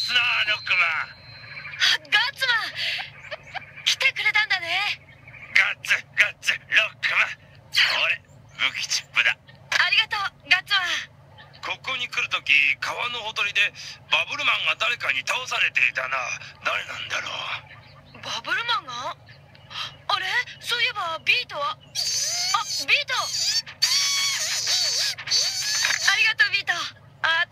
すな、ロックマン。 ガッツマン、来てくれたんだね。 ガッツ、ロックマン。俺、武器チップだ。 ありがとう、ガッツマン。 ここに来るとき、川のほとりでバブルマンが誰かに倒されていたな。誰なんだろう。 バブルマンが？あれ、そういえばビートは。あ、ビート。ありがとうビート。